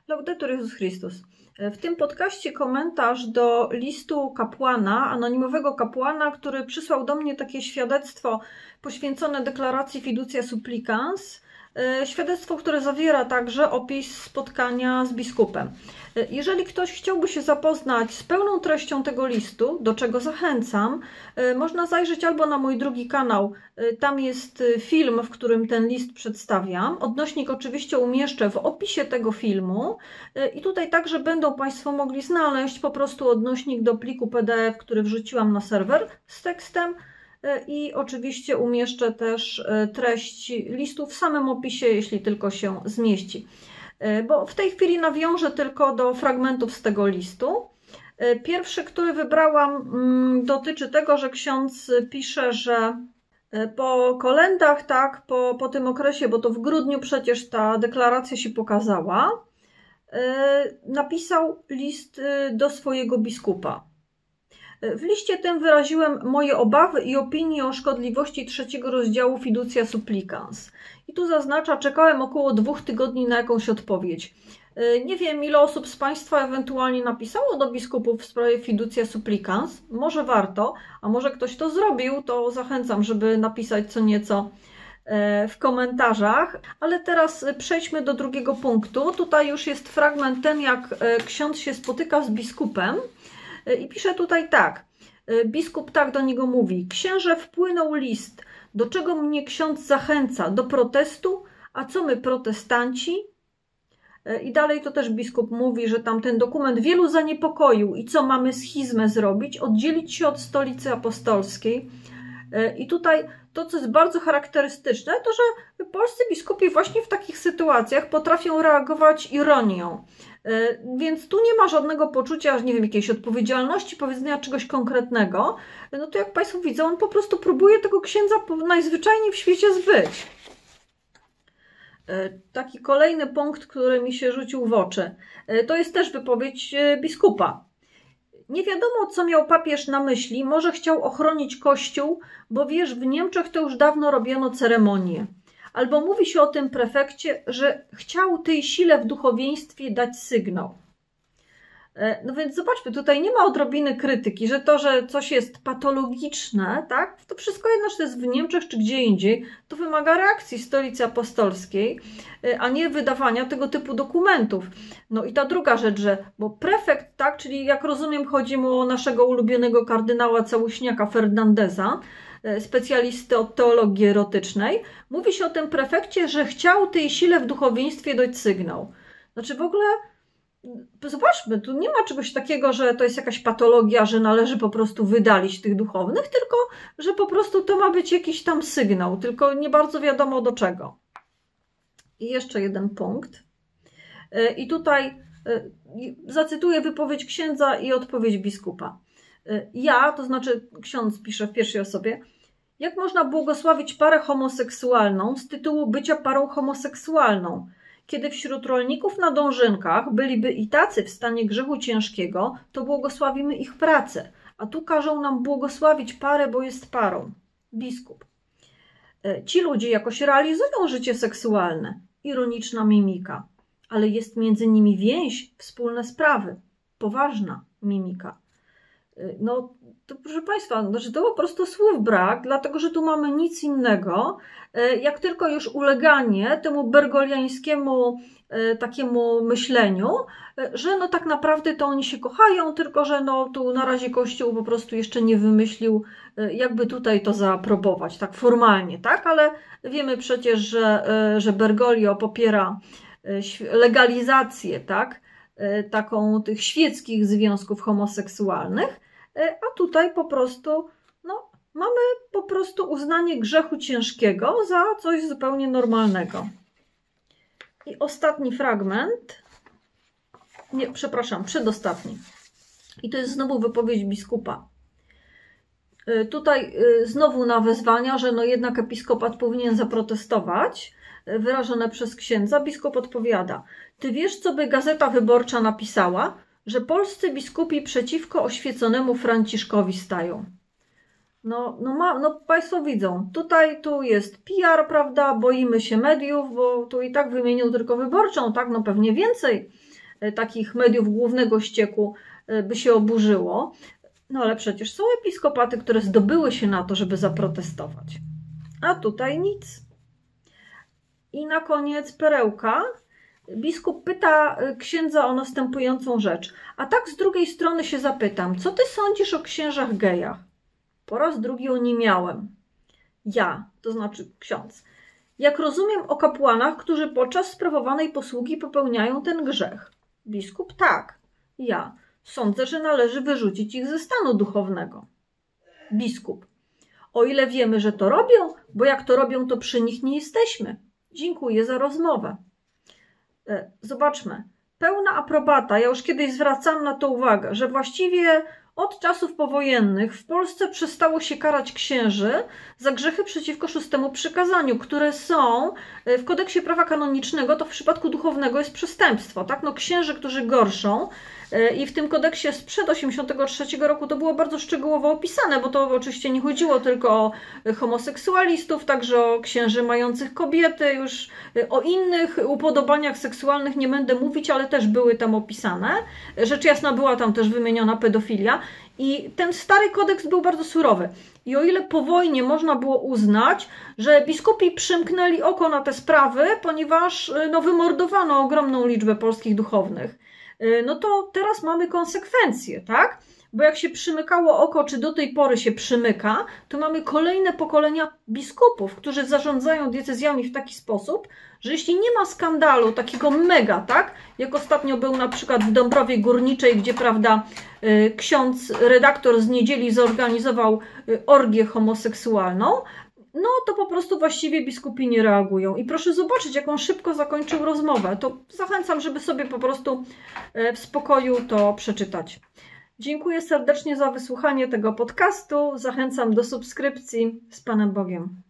Laudetur Jezus Chrystus. W tym podcaście komentarz do listu kapłana, anonimowego kapłana, który przysłał do mnie takie świadectwo poświęcone deklaracji Fiducia Supplicans. Świadectwo, które zawiera także opis spotkania z biskupem. Jeżeli ktoś chciałby się zapoznać z pełną treścią tego listu, do czego zachęcam, można zajrzeć albo na mój drugi kanał, tam jest film, w którym ten list przedstawiam. Odnośnik oczywiście umieszczę w opisie tego filmu i tutaj także będą Państwo mogli znaleźć po prostu odnośnik do pliku PDF, który wrzuciłam na serwer z tekstem. I oczywiście umieszczę też treść listu w samym opisie, jeśli tylko się zmieści. Bo w tej chwili nawiążę tylko do fragmentów z tego listu. Pierwszy, który wybrałam, dotyczy tego, że ksiądz pisze, że po kolendach, tak, po tym okresie, bo to w grudniu przecież ta deklaracja się pokazała, napisał list do swojego biskupa. W liście tym wyraziłem moje obawy i opinie o szkodliwości 3 rozdziału Fiducia Supplicans. I tu zaznacza, czekałem około 2 tygodni na jakąś odpowiedź. Nie wiem, ile osób z Państwa ewentualnie napisało do biskupów w sprawie Fiducia Supplicans. Może warto, a może ktoś to zrobił, to zachęcam, żeby napisać co nieco w komentarzach. Ale teraz przejdźmy do drugiego punktu. Tutaj już jest fragment ten, jak ksiądz się spotyka z biskupem. I pisze tutaj tak, biskup tak do niego mówi: księże, wpłynął list, do czego mnie ksiądz zachęca? Do protestu? A co my protestanci? I dalej to też biskup mówi, że tam ten dokument wielu zaniepokoił i co mamy schizmę zrobić? Oddzielić się od stolicy apostolskiej. I tutaj to, co jest bardzo charakterystyczne, to że polscy biskupi właśnie w takich sytuacjach potrafią reagować ironią. Więc tu nie ma żadnego poczucia, nie wiem, jakiejś odpowiedzialności, powiedzenia czegoś konkretnego. No to jak Państwo widzą, on po prostu próbuje tego księdza najzwyczajniej w świecie zbyć. Taki kolejny punkt, który mi się rzucił w oczy, to jest też wypowiedź biskupa. Nie wiadomo, co miał papież na myśli, może chciał ochronić Kościół, bo wiesz, w Niemczech to już dawno robiono ceremonię. Albo mówi się o tym prefekcie, że chciał tej sile w duchowieństwie dać sygnał. No więc zobaczmy, tutaj nie ma odrobiny krytyki, że to, że coś jest patologiczne, tak, to wszystko jedno, czy to jest w Niemczech, czy gdzie indziej, to wymaga reakcji Stolicy Apostolskiej, a nie wydawania tego typu dokumentów. No i ta druga rzecz, że, bo prefekt, tak, czyli jak rozumiem, chodzi mu o naszego ulubionego kardynała całuśniaka Fernandeza, specjalisty od teologii erotycznej, mówi się o tym prefekcie, że chciał tej sile w duchowieństwie dać sygnał. Znaczy w ogóle zobaczmy, tu nie ma czegoś takiego, że to jest jakaś patologia, że należy po prostu wydalić tych duchownych, tylko że po prostu to ma być jakiś tam sygnał, tylko nie bardzo wiadomo do czego. I jeszcze jeden punkt. I tutaj zacytuję wypowiedź księdza i odpowiedź biskupa. Ja, to znaczy ksiądz pisze w pierwszej osobie, jak można błogosławić parę homoseksualną z tytułu bycia parą homoseksualną? Kiedy wśród rolników na Dążynkach byliby i tacy w stanie grzechu ciężkiego, to błogosławimy ich pracę, a tu każą nam błogosławić parę, bo jest parą. Biskup. Ci ludzie jakoś realizują życie seksualne. Ironiczna mimika. Ale jest między nimi więź, wspólne sprawy. Poważna mimika. No, to proszę Państwa, znaczy to po prostu słów brak, dlatego że tu mamy nic innego, jak tylko już uleganie temu bergoliańskiemu takiemu myśleniu, że no tak naprawdę to oni się kochają, tylko że no tu na razie Kościół po prostu jeszcze nie wymyślił, jakby tutaj to zaaprobować, tak formalnie, tak? Ale wiemy przecież, że Bergoglio popiera legalizację, tak? Taką tych świeckich związków homoseksualnych, a tutaj po prostu no, mamy po prostu uznanie grzechu ciężkiego za coś zupełnie normalnego. I ostatni fragment, nie, przepraszam, przedostatni. I to jest znowu wypowiedź biskupa. Tutaj znowu na wezwania, że no jednak episkopat powinien zaprotestować, wyrażone przez księdza. Biskup odpowiada: ty wiesz, co by Gazeta Wyborcza napisała? Że polscy biskupi przeciwko oświeconemu Franciszkowi stają. No Państwo widzą, tu jest PR, prawda, boimy się mediów, bo tu i tak wymienił tylko Wyborczą, tak, no pewnie więcej. takich mediów głównego ścieku by się oburzyło. No ale przecież są episkopaty, które zdobyły się na to, żeby zaprotestować. A tutaj nic. I na koniec perełka. Biskup pyta księdza o następującą rzecz. A tak z drugiej strony się zapytam, co ty sądzisz o księżach gejach? Po raz drugi oniemiałem. Ja, to znaczy ksiądz. Jak rozumiem o kapłanach, którzy podczas sprawowanej posługi popełniają ten grzech. Biskup tak. Ja. Sądzę, że należy wyrzucić ich ze stanu duchownego. Biskup. O ile wiemy, że to robią, bo jak to robią, to przy nich nie jesteśmy. Dziękuję za rozmowę. Zobaczmy. Pełna aprobata. Ja już kiedyś zwracam na to uwagę, że właściwie od czasów powojennych w Polsce przestało się karać księży za grzechy przeciwko szóstemu przykazaniu, które są w kodeksie prawa kanonicznego, to w przypadku duchownego jest przestępstwo. Tak? No, księży, którzy gorszą, i w tym kodeksie sprzed 1983 roku to było bardzo szczegółowo opisane, bo to oczywiście nie chodziło tylko o homoseksualistów, także o księży mających kobiety, już o innych upodobaniach seksualnych nie będę mówić, ale też były tam opisane. Rzecz jasna, była tam też wymieniona pedofilia i ten stary kodeks był bardzo surowy. I o ile po wojnie można było uznać, że biskupi przymknęli oko na te sprawy, ponieważ wymordowano ogromną liczbę polskich duchownych, no to teraz mamy konsekwencje, tak? Bo jak się przymykało oko, czy do tej pory się przymyka, to mamy kolejne pokolenia biskupów, którzy zarządzają diecezjami w taki sposób, że jeśli nie ma skandalu takiego mega, tak? Jak ostatnio był na przykład w Dąbrowie Górniczej, gdzie, prawda, ksiądz redaktor z niedzieli zorganizował orgię homoseksualną, no to po prostu właściwie biskupi nie reagują. I proszę zobaczyć, jak on szybko zakończył rozmowę. To zachęcam, żeby sobie po prostu w spokoju to przeczytać. Dziękuję serdecznie za wysłuchanie tego podcastu. Zachęcam do subskrypcji. Z Panem Bogiem.